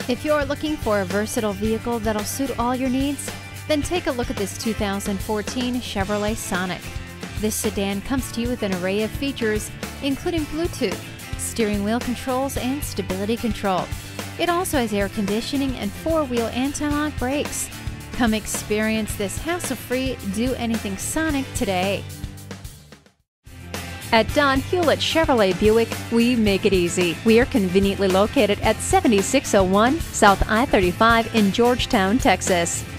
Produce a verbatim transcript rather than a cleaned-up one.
If you're looking for a versatile vehicle that'll suit all your needs, then take a look at this two thousand fourteen Chevrolet Sonic. This sedan comes to you with an array of features, including Bluetooth, steering wheel controls, and stability control. It also has air conditioning and four-wheel anti-lock brakes. Come experience this hassle-free, do-anything Sonic today. At Don Hewlett Chevrolet Buick, we make it easy. We are conveniently located at seventy-six oh one South I thirty-five in Georgetown, Texas.